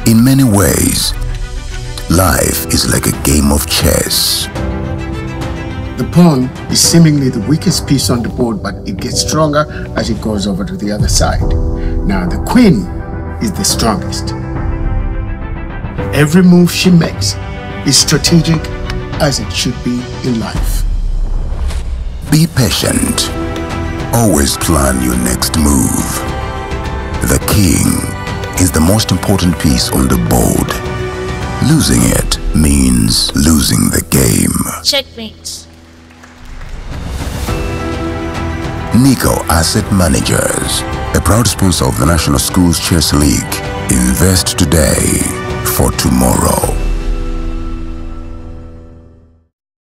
In many ways, life is like a game of chess. The pawn is seemingly the weakest piece on the board, but it gets stronger as it goes over to the other side. Now, the queen is the strongest. Every move she makes is strategic, as it should be in life. Be patient. Always plan your next move. The king is the most important piece on the board. Losing it means losing the game. Checkmate. NICO Asset Managers, a proud sponsor of the National Schools Chess League. Invest today.